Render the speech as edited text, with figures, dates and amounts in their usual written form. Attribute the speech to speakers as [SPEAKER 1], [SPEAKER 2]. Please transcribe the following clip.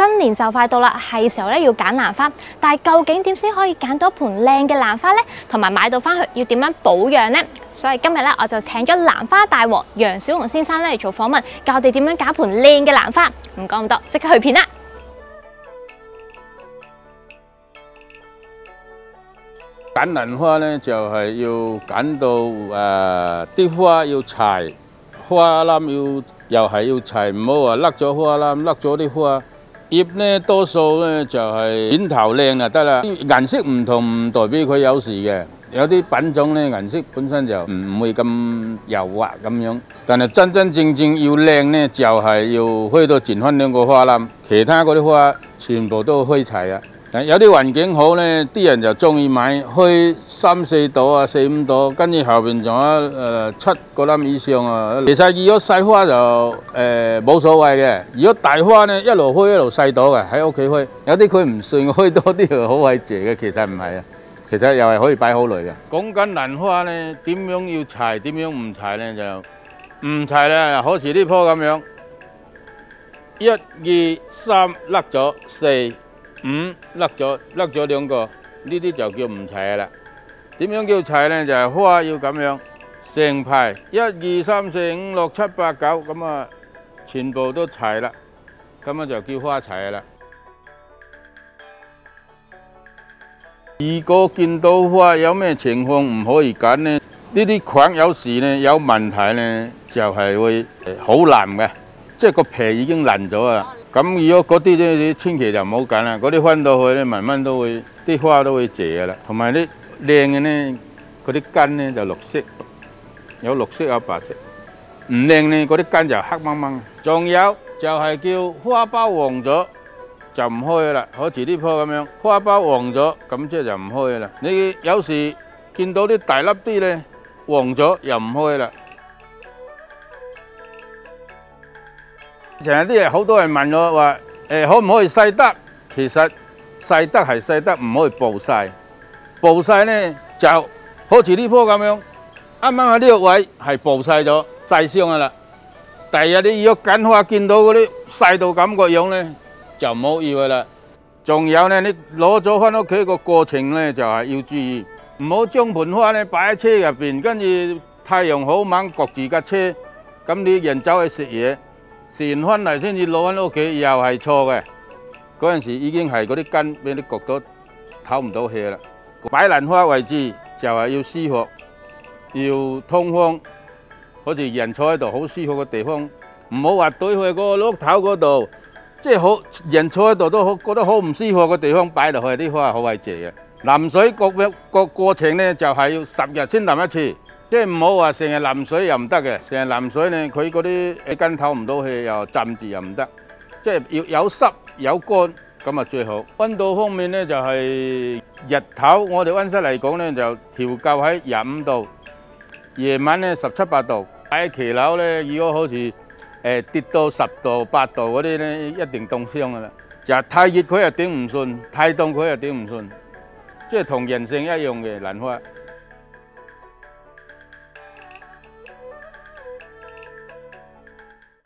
[SPEAKER 1] 新年就快到啦，係時候咧要揀蘭花，但係究竟點先可以揀到一盆靚嘅蘭花呢？同埋買到翻去要點樣保養呢？所以今日咧我就請咗蘭花大王楊小龍先生咧嚟做訪問，教我哋點樣揀盆靚嘅蘭花。唔講咁多，即刻去片啦！
[SPEAKER 2] 揀蘭花咧就係要揀到啲花要齊，花籃又係要齊，唔好話甩咗花籃，甩咗啲花葉咧多數咧就係片頭靚就得啦。顏色唔同唔代表佢有事嘅，有啲品種咧顏色本身就唔會咁柔滑咁樣，但係真真正正要靚咧就係要開到前分兩個花籃，其他嗰啲花全部都開齊啊！有啲環境好咧，啲人就中意買開3、4朵啊、4、5朵，跟住後邊仲有7個籃以上啊。其實如果細花就冇所謂嘅，如果大花咧一路開一路細朵嘅喺屋企開，有啲佢唔信開多啲好鬼謝嘅，其實唔係啊，其實又係可以擺好耐嘅。講緊蘭花咧，點樣要齊，點樣唔齊咧就唔齊咧，好似呢棵咁樣，1、2、3甩咗4。5甩咗2個，呢啲就叫唔齊啦。點樣叫齊呢？就係花要咁樣成排1、2、3、4、5、6、7、8、9咁啊，全部都齊啦，咁啊就叫花齊啦。如果見到花有咩情況唔可以揀呢？呢啲菌有時呢有問題呢，就係會好爛嘅，即係個皮已經爛咗啊。咁如果嗰啲咧，你千祈就唔好揀啦。嗰啲分到去咧，慢慢都會啲花都會謝噶啦。同埋啲靚嘅咧，嗰啲根咧就綠色，有綠色有白色。唔靚咧，嗰啲根就黑掹掹。仲有就係叫花苞黃咗就唔開啦。好似呢棵咁樣，花苞黃咗，咁即係就唔開啦。你有時見到啲大粒啲咧，黃咗又唔開啦。成日啲人好多人問我話可唔可以曬得？其實曬得係曬得，唔可以暴曬。暴曬咧就好似呢棵咁樣，啱啱喺呢個位係暴曬咗，曬傷噶啦。第二日你如果揀花見到嗰啲曬到咁個樣咧，就唔好要噶啦。仲有咧，你攞咗翻屋企個過程咧，就係要注意，唔好將盆花咧擺喺車入邊，跟住太陽好猛焗住架車，咁你人走去食嘢。食完翻嚟先至攞翻屋企，又係錯嘅。嗰陣時已經係嗰啲根俾你焗到唞唔到氣啦。擺蘭花位置就係要舒服，要通風，好似人坐喺度好舒服嘅地方，唔好話對去個碌頭嗰度，即係好人坐喺度都好覺得好唔舒服嘅地方擺落去，啲花係好鬼謝嘅。淋水個過程咧就係要10日先淋一次。即係唔好話成日淋水又唔得嘅，成日淋水咧，佢嗰啲根透唔到氣，又浸住又唔得。即係要有濕有乾咁啊最好。溫度方面咧就係日頭，我哋溫室嚟講咧就調校喺25度，夜晚咧17、18度。喺騎樓咧，如果好似跌到10度、8度嗰啲咧，一定凍傷噶啦。就太熱佢又頂唔順，太凍佢又頂唔順，即係同人性一樣嘅蘭花。